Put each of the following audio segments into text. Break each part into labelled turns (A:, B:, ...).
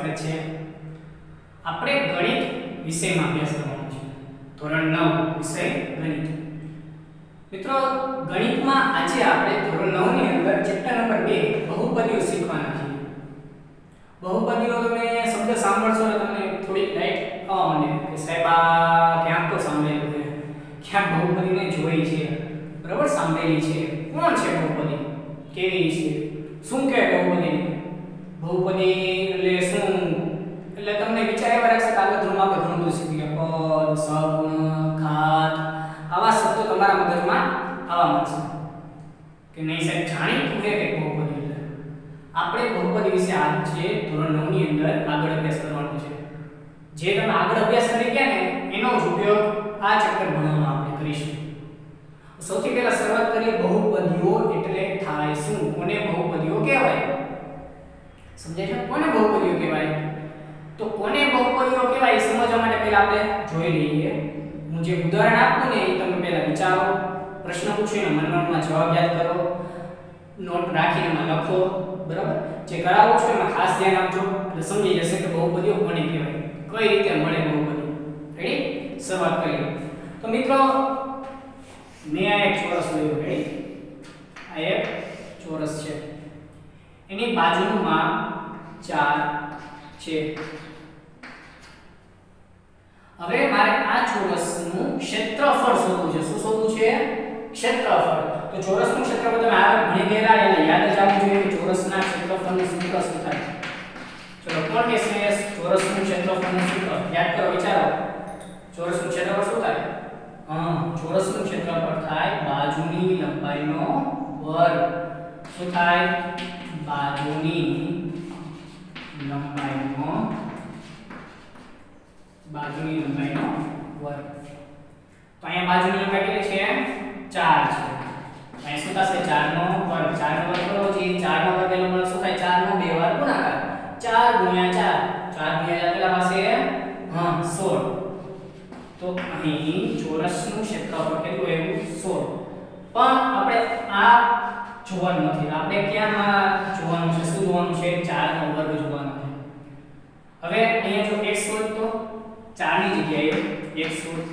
A: સ્વાગત છે। આપણે ગણિત વિષયમાં અભ્યાસ કરવાનો છે। ધોરણ 9 વિષય ગણિત। મિત્રો ગણિતમાં આજે આપણે ધોરણ 9 ની અંદર ચેપ્ટર નંબર 2 બહુપદીઓ શીખવાના છે। બહુપદીઓ તમે શબ્દ સાંભળશો તો તમને થોડી લાઈટ આવવા માંડે કે સાહેબ આ ક્યાંક તો સાંભળેલું છે, ક્યાંક બહુપદીને જોઈ છે, બરાબર, સાંભળેલી છે। કોણ છે બહુપદી, કેવી છે, શું કહેવાય બહુપદી? બહુપદી એટલે શું? એટલે તમને વિચાર એવા રાખશે કે આગળ ધોરણમાં આપણે ઘણું બધું શીખી ગયા, પદ, સગુણ, ઘાત, આવા શબ્દો તમારા મગજમાં આવવા માંડશે કે નહીં સાહેબ જાણીતું છે કે બહુપદી એટલે। આપણે બહુપદી વિશે આજે ધોરણ 9 ની અંદર આગળ અભ્યાસ કરવાનો છે। જે તમે આગળ અભ્યાસ કરી ગયા ને એનો જ ઉપયોગ આ ચેપ્ટર ભણવામાં આપણે કરીશું। સૌથી પહેલા શરૂઆત કરીએ, બહુપદીઓ એટલે થાય શું? કોને બહુપદીઓ કહેવાય? સમજાય છે? કોને બહુપદીઓ કહેવાય? તો કોને બહુપદીઓ કહેવાય સમજવા માટે પહેલા આપણે જોઈ લઈએ। હું જે ઉદાહરણ આપું ને એ તમે પહેલા વિચારો, પ્રશ્ન પૂછીને મનમાં જવાબ યાદ કરો, નોટ રાખીને એમાં લખો, બરાબર? જે કરાવું છું એમાં ખાસ ધ્યાન આપજો એટલે સમજી જશે કે બહુપદીઓ કોને કહેવાય, કઈ રીતે મળે બહુપદી। રેડી? શરૂઆત કરીએ। તો મિત્રો મેં આ એક ચોરસ લીધું, રેડી? આ એક ચોરસ છે, એની બાજુમાં 4 છે। હવે મારે આ ચોરસનું ક્ષેત્રફળ શોધવું છે। શું શોધવું છે? ક્ષેત્રફળ। તો ચોરસનું ક્ષેત્રફળ તમે આગળ ભણી ગયેલા એટલે યાદ જ આવવું જોઈએ કે ચોરસના ક્ષેત્રફળનું સૂત્ર શું થાય। ચલો કોણ કહેશે ચોરસનું ક્ષેત્રફળનું સૂત્ર? યાદ કરો, વિચારો। ચોરસનું ક્ષેત્રફળ શું થાય? ચોરસનું ક્ષેત્રફળ થાય બાજુની લંબાઈનો વર્ગ। શું થાય? બાજુની લંબાઈનો વર્ગ। તો અહીંયા બાજુની લંબાઈ કેટલી છે? 4 છે। અહીંયા શું થશે? 4 નો વર્ગ। 4 નો વર્ગ કરો જી, 4 નો વર્ગ એટલે મને શું થાય? 4 નો 2 વાર ગુણાકાર, 4 ગુણ્યા 4, 4 ગુણ્યા 4 કેટલા પાસે? 16। તો અહીં ચોરસનું ક્ષેત્રફળ કેટલું આવ્યું? 16। પણ આપણે આ જોવાનું નથી, આપણે ક્યાંમાં જોવાનું છે? શું જોવાનું છે? 4 નો વર્ગ જોવાનો છે। હવે અહીંયા જો x હોય તો 4 ની જગ્યાએ x હોય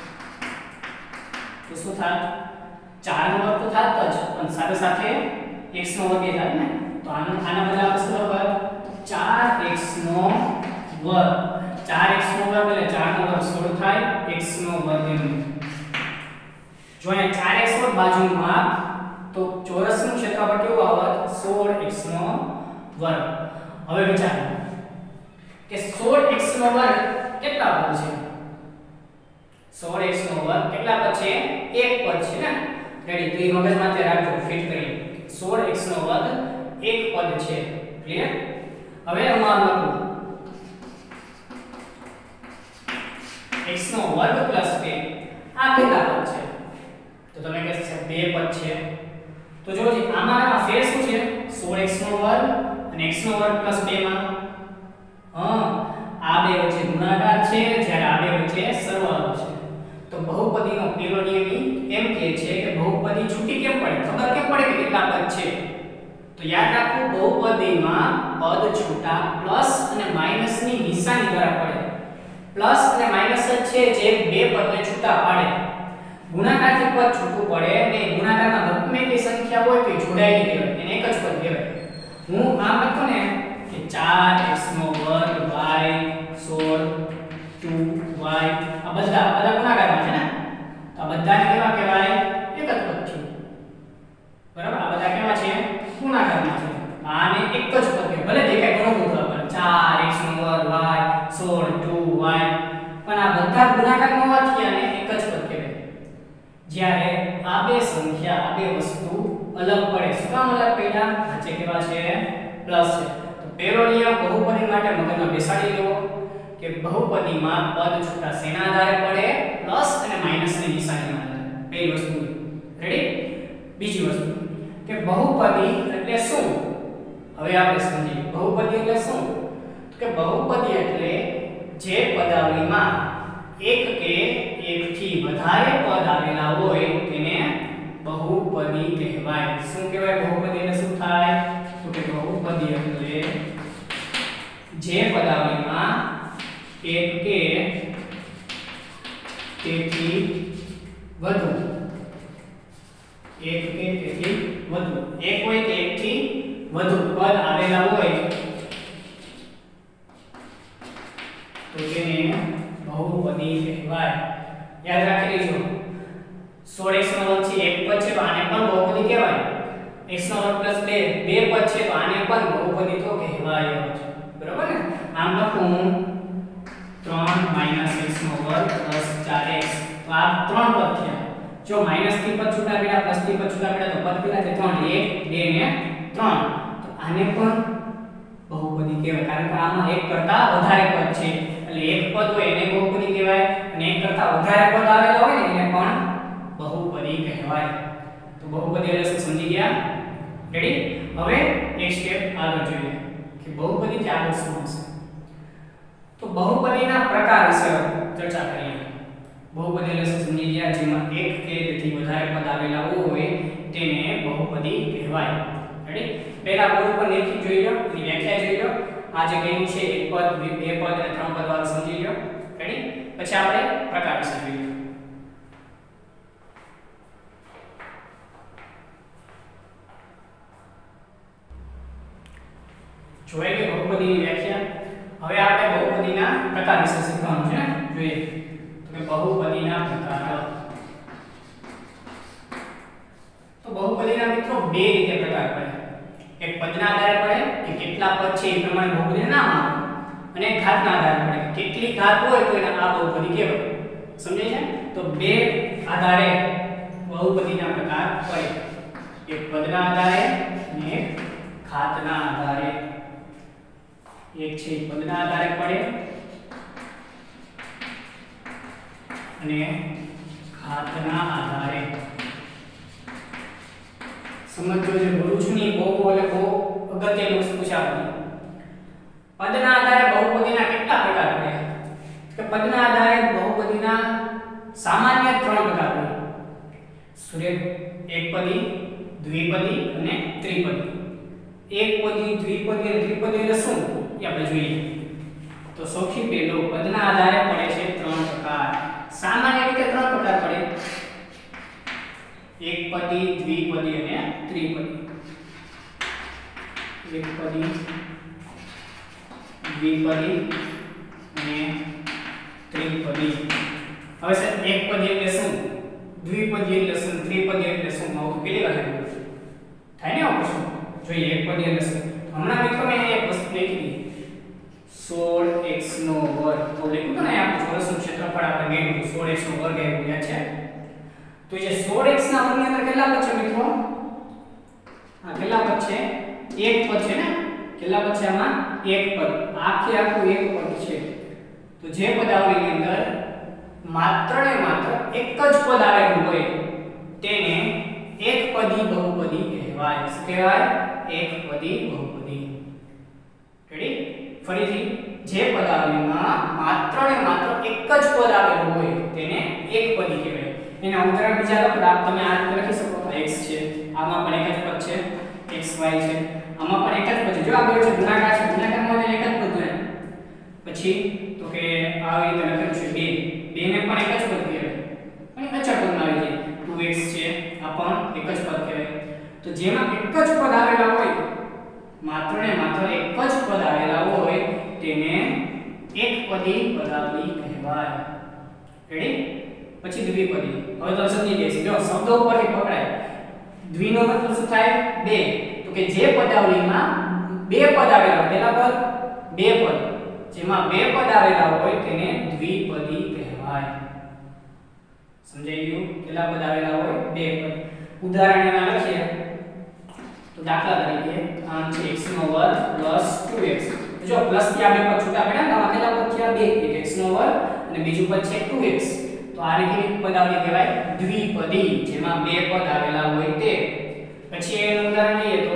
A: તો શું થાય? 4 નો વર્ગ તો થાત જ, પણ સાથે સાથે x નો વર્ગ એ થાય ને। તો આના બદલે આપણે શું લખો? 4x નો વર્ગ। 4x નો વર્ગ એટલે 4 નો વર્ગ 16 થાય, x નો વર્ગ એમ। જો અહીંયા 4x હોય બાજુમાં તો ચોરસનું ક્ષેત્રફળ કેવું આવત? 16x નો વર્ગ। હવે વિચારો કે 16x નો વર્ગ કેટલા પદ છે? 16x નો વર્ગ કેટલા પદ છે? એક પદ છે ને? રેડી? તો એ મગજમાં તે રાખજો, ફિટ કરી। 16x નો વર્ગ એક પદ છે। ક્લિયર? હવે હું આ લખું x નો વર્ગ પ્લસ 2, આ કેટલા પદ છે? તો તમે કહેશો 2 પદ છે। તો જો આમાં ફેર શું છે? 16x નો વર્ગ અને x નો વર્ગ પ્લસ 2 માં આ બે વચ્ચે ગુણાકાર છે, જ્યારે આ બે વચ્ચે સરવાળો છે। તો બહુપદીનો પહેલો નિયમ એમ કહે છે કે બહુપદી છૂટી કેમ પડે? ખબર કેમ પડે કે કેટલા પદ છે? તો યાદ રાખો, બહુપદીમાં પદ છૂટા પ્લસ અને માઈનસ ની નિશાની દ્વારા પડે। પ્લસ અને માઈનસ જ છે જે બે પદને છૂટા પાડે। ગુણાકારથી પદ છૂટું પડે ને ગુણાકારમાં ગમે તે સંખ્યા હોય તો જોડાયેલી કહેવાય, એને એક જ પદ કહેવાય। હું આમ લખું ને કે 4x નો વર્ગ y 16 2y, આ બધા ગુણાકારમાં છે ને? તો આ બધાને કેવા કહેવાય? એક જ પદ છે, બરાબર? આ બધા કેવા છે? ગુણાકારમાં છે। આને એક જ પદ કહેવાય, ભલે દેખાય ઘણું બધું આપણે 4x નો વર્ગ y 16 2y, પણ આ બધા ગુણાકારમાં હોવાથી આને એક જ પદ કહેવાય। જ્યારે આ બે સંખ્યા, આ બે વસ્તુ અલગ પડે, શું કામ અલગ પડ્યા? વચ્ચે કેવા છે? પ્લસ છે। તો પહેલો નિયમ બહુપદી માટે મગજમાં બેસાડી લેવો કે બહુપદીમાં પદ છૂટા શેના આધારે પડે? પ્લસ અને માઈનસ ની નિશાનીના આધારે। પહેલી વસ્તુ, રેડી? બીજી વસ્તુ કે બહુપદી એટલે શું? હવે આપણે સમજીએ બહુપદી એટલે શું। તો કે બહુપદી એટલે જે પદાવલીમાં એક કે એકથી વધારે પદ આવેલા હોય તેને બહુપદી કહેવાય। શું કહેવાય? બહુપદી એટલે શું થાય? તો કે બહુપદી એટલે જે પદાવલીમાં એક કે તેથી વધુ એક કે તેથી વધુ એક હોય કે એકથી વધુ પદ આવેલા હોય તો તેને બહુપદી કહેવાય. યાદ રાખી લેજો 16x નો વર્ગ છે એક પદ છે તો આને પણ બહુપદી કહેવાય. x નો વર્ગ પ્લસ 2 બે પદ છે તો આને પણ બહુપદી તો કહેવાય જ. બરાબર ને? આમ લખું 3 x નો વર્ગ 4x તો આ ત્રણ પદ થયા. જો માઈનસ થી પદ છૂટા પડ્યા પ્લસ થી પદ છૂટા પડ્યા તો પદ કેટલા છે? 3 1 2 ને 3. તો આને પણ બહુપદી કહેવાય કારણ કે આમાં એક કરતા વધારે પદ છે એટલે એક પદ હોય એને બહુપદી કહેવાય અને એક કરતા વધારે પદ આવેલા હોય ને એને પણ બહુપદી કહેવાય. તો બહુપદી એટલે શું સમજી ગયા? રેડી? હવે એક સ્ટેપ આગળ જોઈએ કે બહુપદી થી આગળ શું હશે. તો બહુપદીના પ્રકાર વિશે ચર્ચા કરીએ. બહુપદી એટલે શું સમજી ગયા? જેમાં એક કે તેથી વધારે પદ આવેલા હોય તેને બહુપદી કહેવાય. રેડી? પહેલા બોર્ડ ઉપર લખી જોઈ લો, એની વ્યાખ્યા જોઈ લો. આ જે કહ્યું છે એક પદ, બે પદ અને ત્રણ પદ વાળું સમજી લો. રેડી? પછી આપણે પ્રકાર વિશે જોઈએ. જોઈએ કે બહુપદીની વ્યાખ્યા. હવે આપણે બહુપદીના પ્રકાર વિશે શીખવાનું છે. જોઈએ તો કે બહુપદીના પ્રકાર. તો બહુપદીના મિત્રો બે રીતે પ્રકાર પડે. એક પદના આધારે પડે કે કેટલા પદ છે એ પ્રમાણે બહુપદીનું નામ આવે અને ઘાતના આધારે પડે કે કેટલી ઘાત હોય તો એને આ બહુપદી કહેવાય. સમજાય છે? તો બે આધારે બહુપદીના પ્રકાર પડે. એક પદના આધારે અને એક ઘાતના આધારે. એક છે પદના આધારે પડે અને ઘાતના આધારે. સમજો જે બોલું છું ને બહુ અગત્યની વસ્તુ છે આપણી. પદના આધારે બહુપદીના કેટલા પ્રકાર પડે? કે પદના આધારે બહુપદીના સામાન્ય ત્રણ પ્રકાર હોય. એકપદી, દ્વિપદી અને ત્રિપદી. એકપદી, દ્વિપદી અને ત્રિપદી એટલે શું એ આપણે જોઈએ. તો સૌથી પહેલો પદના આધારે પડે છે ત્રણ પ્રકાર. સામાન્ય રીતે ત્રણ પ્રકાર પડે. એકપદી, દ્વિપદી અને ત્રિપદી. એકપદી, દ્વિપદી અને ત્રિપદી. હવે સર એકપદી એટલે શું? દ્વિપદી એટલે શું? ત્રિપદી એટલે શું? આવું પેલી વાર થાય ને આવું શું? જોઈએ એકપદી એટલે શું? હમણાં મિત્રો મેં એક વસ્તુ લખી 16x નો વર્ગ. તો લખ્યું તો ને આપણે ચોરસનું ક્ષેત્રફળ આપણે ગણ્યું 16x નો વર્ગ એવું યાદ છે. તો જે 16x ના વર્ગની અંદર કેટલા પદ છે મિત્રો? આ કેટલા પદ છે? એક પદ છે ને? કેટલા પદ છે આમાં? એક પદ. આખે આખું એક પદ છે. તો જે પદાવલીની અંદર માત્ર ને માત્ર એક જ પદ આવેલું હોય તેને એકપદી બહુપદી કહેવાય. શું કહેવાય? એકપદી બહુપદી. રેડી? ફરીથી જે પદાવલીમાં માત્ર ને માત્ર એક જ પદ આવેલું હોય તેને એકપદી કહેવાય. એના ઉદાહરણ બીજા લખો. તમે આ રીતે લખી શકો. x છે, આમાં પણ એક જ પદ છે. xy છે, આમાં પણ એક જ પદ છે. જો આ બે છે ગુણાકાર છે, ગુણાકારમાં એક જ પદ હોય. પછી તો કે આવી રીતે લખેલું છે 2. 2 ને પણ એક જ પદ કહેવાય. અને અચળ પદમાં આવી જાય 2x છે, આ પણ એક જ પદ કહેવાય. તો જેમાં એક જ પદ આવેલા હોય, માત્ર ને માત્ર એક જ પદ આવેલા હોય તેને એકપદી પદાવલી કહેવાય. રેડી? પછી દ્વિપદી. હવે તો સમજી જઈશ. જો શબ્દો ઉપરથી પકડાય. દ્વિનો મતલબ શું થાય? બે. તો કે જે પદાવલીમાં બે પદ આવેલા હોય, પહેલા પદ, બે પદ, જેમાં બે પદ આવેલા હોય તેને દ્વિપદી કહેવાય. સમજાઈ ગયું? કેટલા પદ આવેલા હોય? બે પદ. ઉદાહરણ એના લખીએ તો દાખલા તરીકે આમ છે x નો વર્ગ 2x. જો પ્લસ થી આ બે પદ છૂટા પડ્યા તો આમાં કેટલા પદ થયા? બે. એક x નો વર્ગ અને બીજું પદ છે 2x. તો આને કેવી પદાવલી કહેવાય? દ્વિપદી, જેમાં બે પદ આવેલા હોય તે. પછી એનું ઉદાહરણ લઈએ તો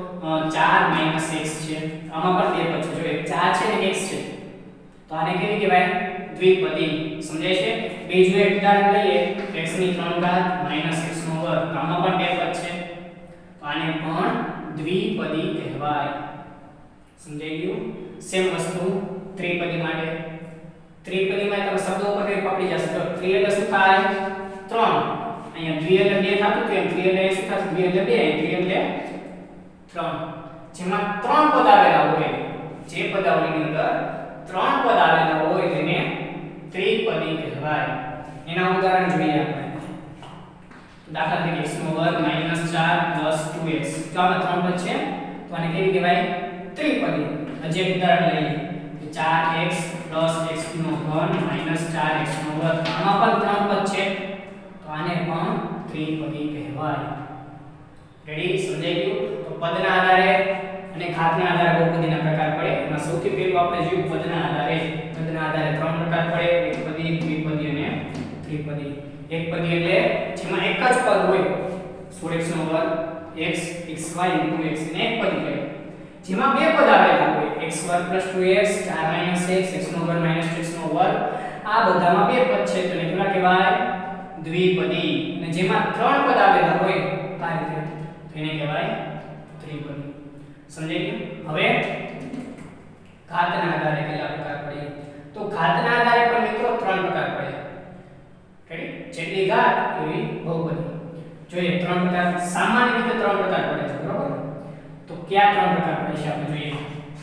A: 4 x છે. આમાં પણ બે પદ છે. જો એક 4 છે ને x છે. તો આને કેવી કહેવાય? દ્વિપદી. સમજાય છે? બીજું એક ઉદાહરણ લઈએ x ની 3 ઘાત x નો વર્ગ. આમાં પણ બે પદ છે. તો આને પણ દ્વિપદી કહેવાય. સમજાઈ ગયું? સેમ વસ્તુ ત્રિપદી માટે. ત્રિપદીમાં તમે શબ્દો પરથી પકડી જશો. તો ત્રિ એટલે શું થાય? 3. અહીંયા દ્વિ એટલે 2 થાતું તો એમ ત્રિ એટલે શું થશે? દ્વિ એટલે 2, ત્રિ એટલે 3. જેમાં 3 પદ આવેલા હોય, જે પદાવલીની અંદર 3 પદ આવેલા હોય તેને ત્રિપદી કહેવાય. એના ઉદાહરણ જોઈએ આપણે. દાખલા તરીકે x નો વર્ગ -4 + 2x. જો આમાં 3 પદ છે તો આને કેવી કહેવાય? ત્રિપદી. હજી એક ઉદાહરણ લઈએ. 4x + x નો ઘન -4x નો વર્ગ. આમાં પણ 3 પદ છે તો આને પણ ત્રિપદી કહેવાય. રેડી? સમજાઈ ગયું? તો પદના આધારે અને ઘાતના આધારે બહુપદીના પ્રકાર પડે. એમાં સૌથી પહેલું આપણે જોયું પદના આધારે. પદના આધારે 3 પ્રકાર પડે: એકપદી, દ્વિપદી અને ત્રિપદી. એકપદી એટલે જેમાં એક જ પદ હોય, 16x નો વર્ગ x xy * x ને એકપદી કહેવાય. જેમાં બે પદ આવેલા હોય, x2 + 2x 4 - x x નો વર્ગ - 2x નો વર્ગ, આ બધામાં બે પદ છે તો એને કેવા કહેવાય? દ્વિપદી. અને જેમાં 3 પદ આવેલા હોય આ રીતે તો એને કહેવાય ત્રિપદી. સમજાઈ ગયું? હવે ઘાતના આધારે કેટલા પ્રકાર પડે? તો ઘાતના આધારે પણ મિત્રો 3 પ્રકાર પડે. રેડી? જેટલી ઘાત એવી બહુપદી. જોઈએ 3 પ્રકાર. સામાન્ય રીતે 3 પ્રકાર પડે છે, બરોબર? તો કયા 3 પ્રકાર પડે છે આપણે જોઈએ.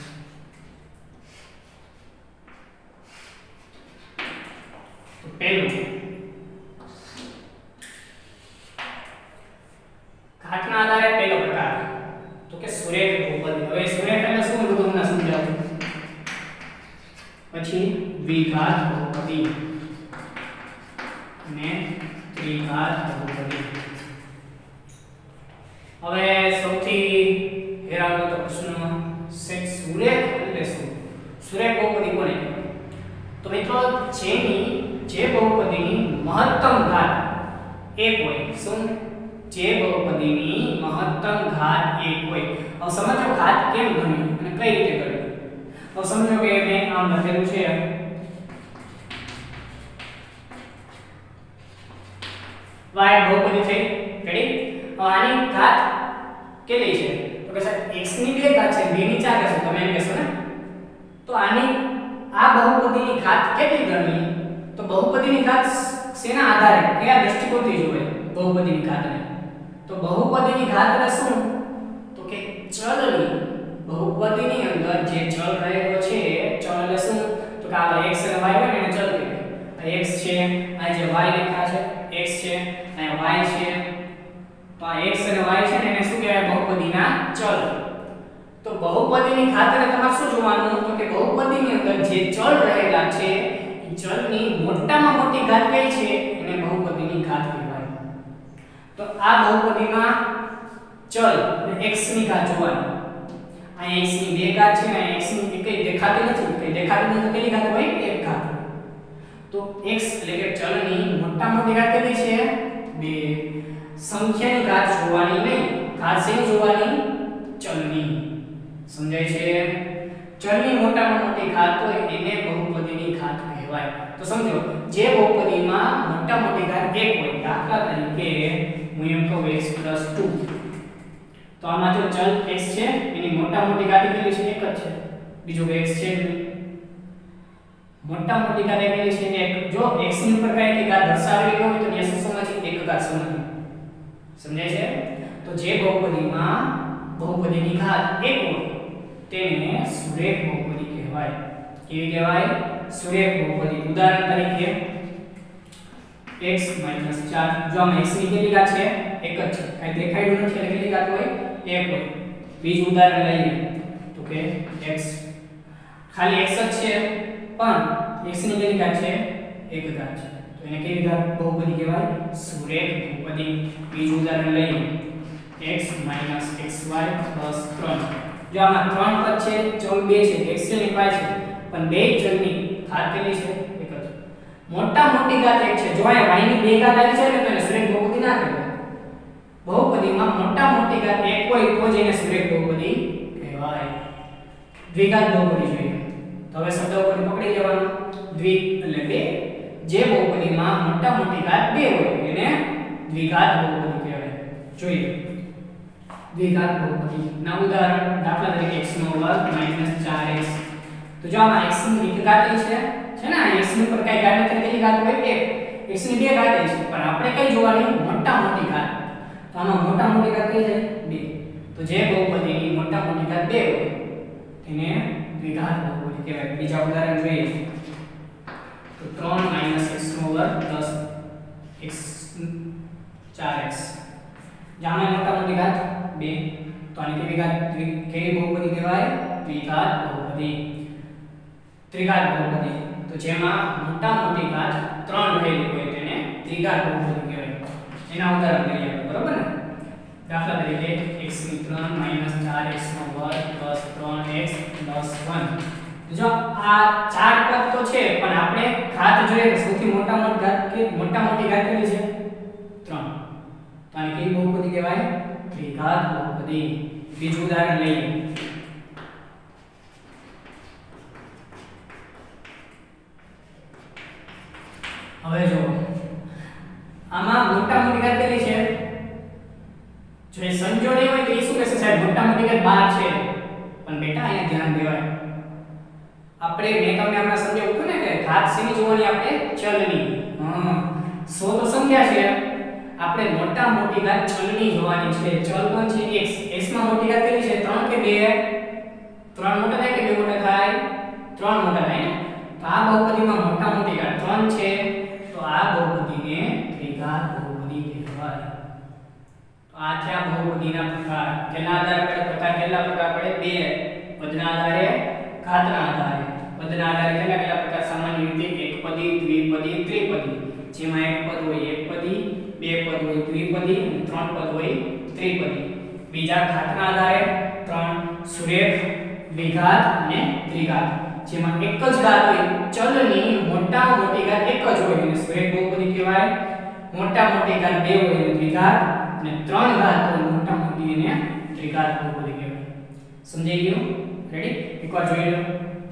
A: તો પહેલું ઘાતના આધારે પહેલો પ્રકાર તો કે સુરેખ બહુપદી. હવે સુરેખ એટલે શું હું તમને સમજાવું. પછી દ્વિઘાત બહુપદી અને ત્રિઘાત બહુપદી. હવે સૌથી હેરાન થતો પ્રશ્ન છે સુરેખ એટલે શું? સુરેખ બહુપદી કોને કહેવાય? તો મિત્રો જે બહુપદીની મહત્તમ ઘાત 1 હોય. શું? જે બહુપદીની મહત્તમ ઘાત 1 હોય. હવે સમજો ઘાત કેમ ગણવી અને કઈ રીતે કરવી. હવે સમજો કે મેં આમ લખેલું છે y બહુપદી થઈ. રેડી? હવે આની ઘાત કેટલી છે? તો કે સાહેબ x ની 2 ઘાત છે, 2 ની 4 હશે, તમે એમ કહેશો ને. તો આની આ બહુપદીની ઘાત કેટલી ગણવી? તો બહુપદીની ઘાત શેના આધારે, કયા દૃષ્ટિકોણથી જોવે બહુપદીની ઘાતને? તો બહુપદીની ઘાત એટલે શું? તો કે ચલની, બહુપદીની અંદર જે ચલ રહેલો છે, ચલ એટલે શું? તો કે આ x અને y હોય ને એને ચલ કહેવાય. આ x છે, આ જે y લખ્યા છે x છે, આ y છે. તો આ x અને y છે ને એને શું કહેવાય? બહુપદીના ચલ. તો બહુપદીની ઘાત એટલે તમારે શું જોવાનું? તો કે બહુપદીની અંદર જે ચલ રહેલા છે એ ચલની મોટામાં મોટી ઘાત કઈ છે એને બહુપદીની ઘાત કહેવાય. તો આ બહુપદીમાં ચલ એટલે x ની ઘાત જોવાની. અહીં x ની 2 ઘાત છે ને x ની કઈ દેખાતી નથી. કઈ દેખાતી નથી તો કેટલી ઘાત હોય? 1 ઘાત. તો x એટલે કે ચલની મોટામાં મોટી ઘાત કેટલી છે? 2. સંખ્યાની ઘાત જોવાની નહીં. ઘાત શેની જોવાની? ચલની. સમજાય છે? ચલની મોટામાં મોટી ઘાત હોય એને બહુપદીની ઘાત કહેવાય. તો સમજો જે બહુપદીમાં મોટા મોટી ઘાત 1 હોય, દાખલા તરીકે હું એમ કહું x + 2, તો આમાં જો ચલ x છે એની મોટા મોટી ઘાત કેટલી છે? 1 જ છે. બીજો x છે મોટા મોટી ઘાત કેટલી છે? 1. જો x ની ઉપર કઈ ઘાત દર્શાવેલી હોય તો ત્યાં શું સમજીએ? 1 ઘાત સમજીએ. સમજાય છે? તો જે બહુપદીમાં બહુપદીની ઘાત 1 હોય તેને સુરેખ બહુપદી કહેવાય. કેવી કહેવાય? સુરેખ બહુપદી. ઉદાહરણ તરીકે x - 4. જો આમાં x ની કેટલી ઘાત છે? 1 જ છે. કઈ દેખાયું નથી એટલે કેટલી ઘાત હોય? 1 હોય. બીજું ઉદાહરણ લઈએ તો કે x ખાલી x જ છે પણ x ની કેટલી ઘાત છે? 1 ઘાત છે. તો એને કેવી ઘાત બહુપદી કહેવાય? સુરેખ બહુપદી. બીજું ઉદાહરણ લઈએ x - xy + 3. જો આમાં 3 પદ છે, ચલ 2 છે, x અને y છે, પણ બે ચલની ઘાત કેટલી છે? 1 જ. મોટા મોટી ઘાત 1 છે. જો આ y ની 2 ઘાત આવી છે ને તો એને સુરેખ બહુપદી ના કહેવાય. બહુપદીમાં મોટા મોટી ઘાત 1 હોય તો જ એને સુરેખ બહુપદી કહેવાય. દ્વિઘાત બહુપદી જોઈએ. તો હવે શબ્દ ઉપર પકડી જવાનું. દ્વિ એટલે 2. જે બહુપદીમાં મોટા મોટી ઘાત 2 હોય એને દ્વિઘાત બહુપદી કહેવાય. જોઈએ દ્વિઘાત બહુપદી. ના ઉદાહરણ દાખલા તરીકે x નો વર્ગ - 4x. તો જો આમાં x ની એક ઘાત છે ને આ x ની ઉપર કઈ ઘાત નથી, કેટલી ઘાત હોય 1. x ની બે ઘાત છે પણ આપણે કઈ જોવાની મોટા મોટી ઘાત. તો આમાં મોટા મોટી ઘાત કઈ છે 2. તો જે બહુપદીની મોટા મોટી ઘાત 2 હોય તેને દ્વિઘાત બહુપદી કહેવાય. બીજા ઉદાહરણ જોઈએ તો 3 - x નો વર્ગ 10x 4x. જાણે મોટા મોટી ઘાત 2. તો આની કેવી બહુપદી કહેવાય? દ્વિઘાત બહુપદી. ત્રિઘાત બહુપદી તો જેમાં મોટા મોટી ઘાત 3 રહેલી હોય તેને ત્રિઘાત બહુપદી કહેવાય. એના ઉદાહરણ લઈએ આપણે, બરોબર ને? દાખલા તરીકે x ની 3 - 4x નો વર્ગ 3x 1. જો આ ચાર પદ તો છે પણ આપણે ઘાત જોઈએ તો સૌથી મોટા મોટી ઘાત કે મોટા મોટી ઘાત કેટલી છે? 3. તો આને કઈ બહુપદી કહેવાય? ત્રિઘાત બહુપદી. બીજું ઉદાહરણ લઈએ. હવે જો આમાં મોટા મોટી ઘાત કેટલી છે? જો એ સંજોડી હોય તો એ શું કહેશે સાહેબ મોટા મોટી ઘાત 12 છે. પણ બેટા અહીંયા ધ્યાન દેવાય, આપણે મેં તમને હમણાં સમજાવ્યું હતું ને કે ઘાત શેની જોવાની? આપણે ચલની. 100 તો સંખ્યા છે, આપણે મોટા મોટી ઘાત ચલની જોવાની છે. ચલ કોણ છે? x. x માં મોટી ઘાત કેટલી છે? 3 કે 2? 3 મોટા થાય કે 2 મોટા થાય? 3 મોટા થાય ને. તો આ બહુપદીમાં મોટા મોટી ઘાત 3 છે. તો આ બહુપદીને ત્રિઘાત બહુપદી કહેવાય. તો આ છે આ બહુપદીના પ્રકાર. કેના આધારે પડે પ્રકાર? કેટલા પ્રકાર પડે? 2. પદના આધારે, ઘાતના આધારે. પદના આધારે કેટલા પ્રકાર? સામાન્ય રીતે એકપદી, દ્વિપદી, ત્રિપદી. જેમાં એક પદ હોય એકપદી, બે પદ હોય દ્વિપદી અને ત્રણ પદ હોય ત્રિપદી. બીજા ઘાતના આધારે 3 સુરેખ, દ્વિઘાત અને ત્રિઘાત. જેમાં એક જ ઘાત હોય ચલની મોટા મોટી ઘાત એક જ હોય એને સુરેખ બહુપદી કહેવાય. મોટા મોટી ઘાત 2 હોય એને દ્વિઘાત અને 3 ઘાત હોય મોટા મોટી એને ત્રિઘાત બહુપદી કહેવાય. સમજાઈ ગયું? રેડી? એકવાર જોઈ લો.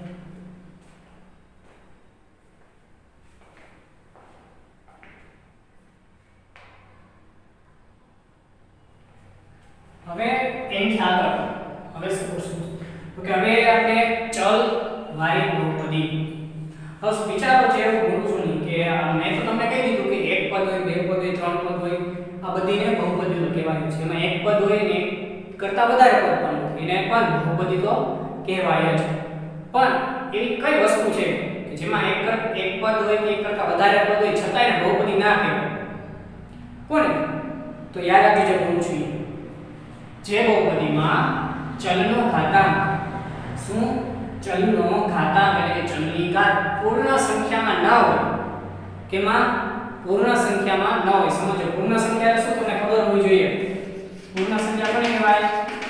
A: હવે એની આગળ હવે શું કરશું? તો કે હવે આપણે ચલ વાળી બહુપદી. હવે વિચારો છે હું બોલું છું નહીં કે મેં તો તમને કહી દીધું કે એક પદ હોય, બે પદ હોય, ત્રણ પદ હોય, આ બધીને બહુપદીઓ કહેવાય છે. એમાં એક પદ હોય ને કરતા વધારે પદ પણ હોય એને પણ બહુપદી તો કહેવાય જ. પણ એવી કઈ વસ્તુ છે કે જેમાં એક પદ હોય કે એક કરતા વધારે પદ હોય છતાંય બહુપદી ના કહેવાય? કોને? તો યાદ રાખજો જે બોલું છું જે બહુપદીમાં ચલનો ઘાતાંક, શું? ચલનો ઘાતાંક એટલે કે ચલની ઘાત પૂર્ણ સંખ્યામાં ન હોય. કેમાં? પૂર્ણ સંખ્યામાં ન હોય. સમજો પૂર્ણ સંખ્યા એટલે શું તમને ખબર હોવી જોઈએ. પૂર્ણ સંખ્યા કોને કહેવાય?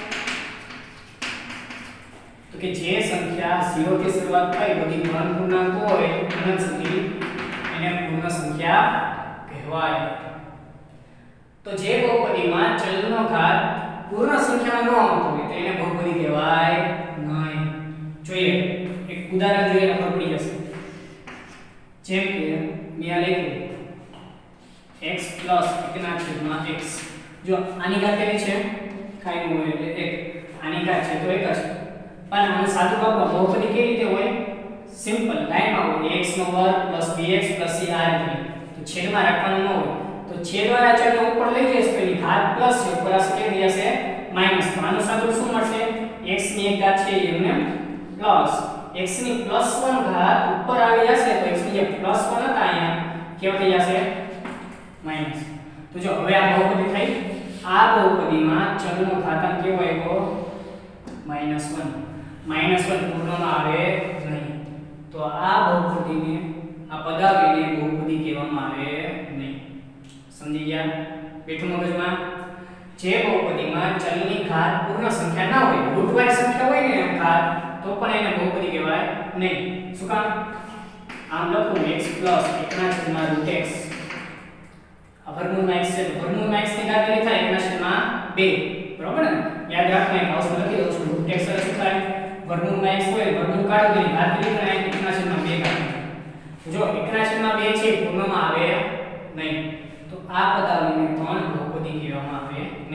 A: તો કે જે સંખ્યા 0 થી શરૂઆત થઈ બધી ધન પૂર્ણાંક હોય અનંત સુધી એને પૂર્ણ સંખ્યા કહેવાય. તો જે બહુપદીમાં ચલનો ઘાત પૂર્ણ સંખ્યામાં ન આવતો હોય તો એને બહુપદી કહેવાય નહીં. જોઈએ એક ઉદાહરણ જોઈએ ખબર પડી જશે. જેમ કે મેં આ લખ્યું x + 1/x. જો આની ઘાત કેટલી છે? કાઈ ન હોય એટલે 1. આની ઘાત છે તો 1 જ. પણ આનું સાદું કાપવા બહુપદી કેવી રીતે હોય? સિમ્પલ લાઈનમાં હોય x નો વર્ગ + bx + c આ રીતે. તો છેદમાં રાખવાનું ન હોય. તો છેદવાળા ચલને ઉપર લઈ જઈશ તો એની ઘાત પ્લસ છે, ઉપર આ કેટલી થઈ જશે? માઈનસ. તો આનું સાદું શું મળશે? x ની એક ઘાત છે એમને પ્લસ x ની +1 ઘાત ઉપર આવી જશે તો x ની જે +1 હતા અહીંયા કેવો થઈ જશે? માઈનસ. તો જો હવે આ બહુપદી થઈ. આ બહુપદીમાં ચલનો ઘાતાંક કેવો આવ્યો? -1. -1 પૂર્ણમાં આવે નહીં. તો આ બહુપદીને આ પદાવલીને બહુપદી કહેવામાં આવે નહીં. સમજી ગયા? બેઠું મગજમાં? જે બહુપદીમાં ચલની ઘાત પૂર્ણ સંખ્યા ના હોય, રૂટવાળી સંખ્યા હોય ને ઘાત, તો પણ એને બહુપદી કહેવાય નહીં. શું કામ? આમ લખું x + 1/√x. આ વર્ગમૂળમાં x છે તો વર્ગમૂળમાં x ની ઘાત કેટલી થાય? 1/2. બરોબર ને? યાદ રાખજો એક હાઉસમાં લખી દઉં છું. √x એટલે શું થાય? વર્ગમૂળમાં x હોય વર્ગમૂળ કાઢો તો એની ઘાત કેટલી થાય? 1/2 ઘાત. જો 1/2 છે પૂર્ણમાં આવે નહીં. તો આ પદાવલીને પણ બહુપદી કહેવામાં આવે નહીં.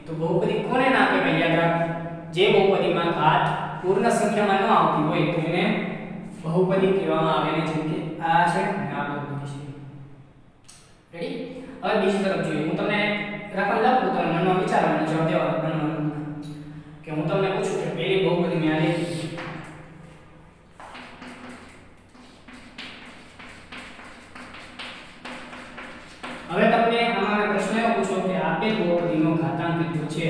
A: તો બહુપદી કોને ના કહેવાય યાદ રાખ, જે બહુપદીમાં ઘાત પૂર્ણ સંખ્યામાં ન આવતી હોય તો એને બહુપદી કહેવામાં આવે ને, જેમ કે આ છે અને આ બહુપદી છે. રેડી? હવે બીજી તરફ જોઈએ. હું તમને રકમ લખું તો મનમાં વિચારવાનો જવાબ દેવાનો કે હું તમને પૂછું કે પહેલી બહુપદી મેં આ લીધી. હવે તમને આમાં પ્રશ્ન એવો પૂછો કે આપેલ બહુપદીનો ઘાતાંક કેટલો છે?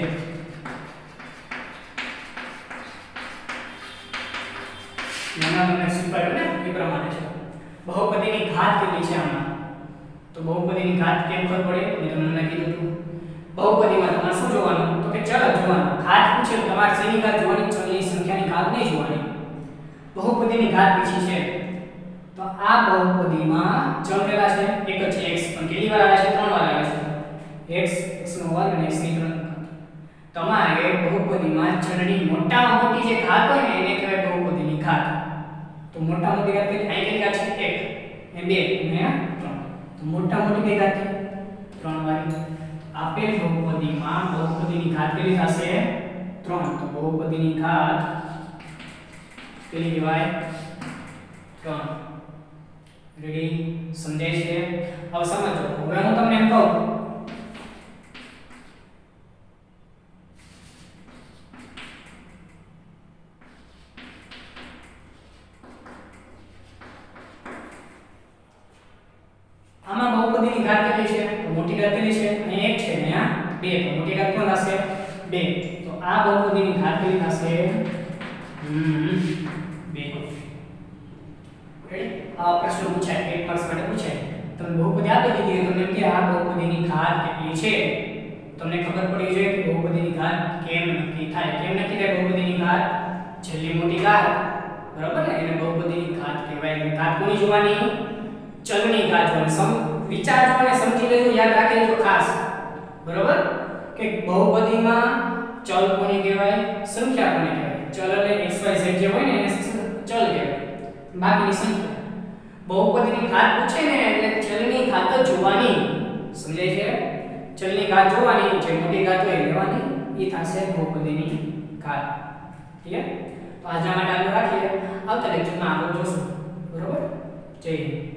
A: નાના તમને શીખવાડ્યું ને એ પ્રમાણે છે. બહુપદીની ઘાત કેટલી છે આમાં? તો બહુપદીની ઘાત કેમ ખબર પડે? મેં તમને કીધું હતું. બહુપદીમાં તમારે શું જોવાનું? તો કે ચલ જોવાનું. ઘાત પૂછે તો તમારે શેની ઘાત જોવાની? ચલની સંખ્યાની ઘાત નહીં જોવાની. બહુપદીની ઘાત પૂછી છે તો આ બહુપદીમાં ચલ કેટલા છે? એક જ છે x, પણ કેટલી વાર આવે છે? 3 વાર આવે છે. x, x નો વર્ગ અને x ની 3 ઘાત. તમારે બહુપદીમાં ચલની મોટામાં મોટી જે ઘાત હોય ને એને કહેવાય બહુપદીની ઘાત. તો મોટા મોટી ઘાત કેટલી ઘાત છે? 1 ને 2 અને 3. તો મોટા મોટી કઈ ઘાત? 3 વાળી. આપેલ બહુપદીમાં બહુપદીની ઘાત કેટલી થશે? 3. તો બહુપદીની ઘાત કેટલી કહેવાય? 3. રેડી? સમજાય છે? હવે સમજો. હવે હું તમને એમ કહું આમાં બહુપદીની ઘાત કેટલી છે? તો મોટી ઘાત કેટલી છે? અહીં 1 છે ને આ 2. તો મોટી ઘાત કોણ થશે? 2. તો આ બહુપદીની ઘાત કેટલી થશે? 2. રેડી? આ પ્રશ્ન પૂછાય, એક માર્ક્સ માટે પૂછાય. તમે બહુપદી આપી દીધી તમને એમ કે આ બહુપદીની ઘાત કેટલી છે? તમને ખબર પડી જોઈએ કે બહુપદીની ઘાત કેમ નક્કી થાય. કેમ નક્કી થાય બહુપદીની ઘાત? છેલ્લી મોટી ઘાત, બરાબર ને? એને બહુપદીની ઘાત કહેવાય. ઘાત કોની જોવાની? ચલની ઘાત જોવાની. વિચારજો અને સમજી લેજો, યાદ રાખી લેજો ખાસ. બરાબર? કે બહુપદીમાં ચલ કોને કહેવાય? સંખ્યા કોને કહેવાય? ચલ એટલે x y z જે હોય ને એને ચલ કહેવાય. બાકીની સંખ્યા. બહુપદીની ઘાત પૂછે ને એટલે ચલની ઘાત જ જોવાની. સમજાય છે? ચલની ઘાત જોવાની, જે મોટી ઘાત હોય લેવાની, એ થશે બહુપદીની ઘાત. ઠીક છે? તો આજના માટે આટલું રાખીએ. આવતા લેક્ચરમાં આગળ જોશું. બરાબર? જય હિન્દ.